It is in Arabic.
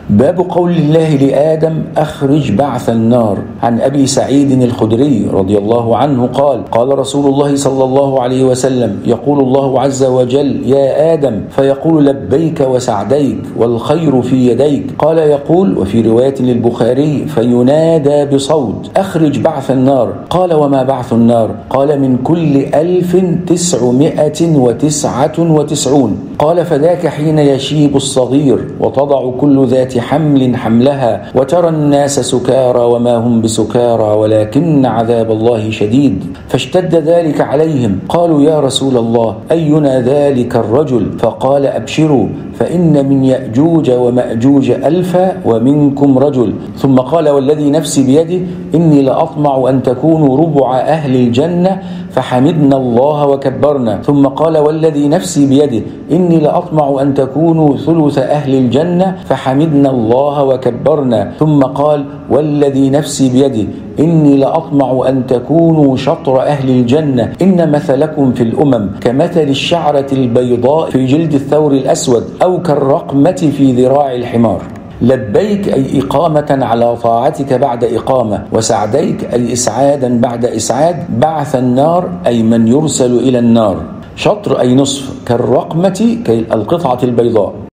باب قول الله لآدم أخرج بعث النار. عن أبي سعيد الخدري رضي الله عنه قال: قال رسول الله صلى الله عليه وسلم: يقول الله عز وجل: يا آدم، فيقول: لبيك وسعديك والخير في يديك. قال يقول، وفي رواية للبخاري: فينادى بصوت: أخرج بعث النار. قال: وما بعث النار؟ قال: من كل 1999. قال: فذاك حين يشيب الصغير وتضع كل ذات حمل حملها وترى الناس سكارى وما هم بسكارى ولكن عذاب الله شديد. فاشتد ذلك عليهم، قالوا: يا رسول الله، أينا ذلك الرجل؟ فقال: أبشروا، فإن من يأجوج ومأجوج 1000 ومنكم رجل. ثم قال: والذي نفسي بيده إني لأطمع أن تكونوا ربع أهل الجنة، فحمدنا الله وكبرنا. ثم قال: والذي نفسي بيده إني لأطمع أن تكونوا ثلث أهل الجنة، فحمدنا الله وكبرنا. ثم قال: والذي نفسي بيده إني لأطمع أن تكونوا شطر أهل الجنة، إن مثلكم في الأمم كمثل الشعرة البيضاء في جلد الثور الأسود، أو كالرقمة في ذراع الحمار. لبيك أي إقامة على طاعتك بعد إقامة، وسعديك أي إسعادا بعد إسعاد. بعث النار أي من يرسل إلى النار. شطر أي نصف، كالرقمة كالقطعة البيضاء.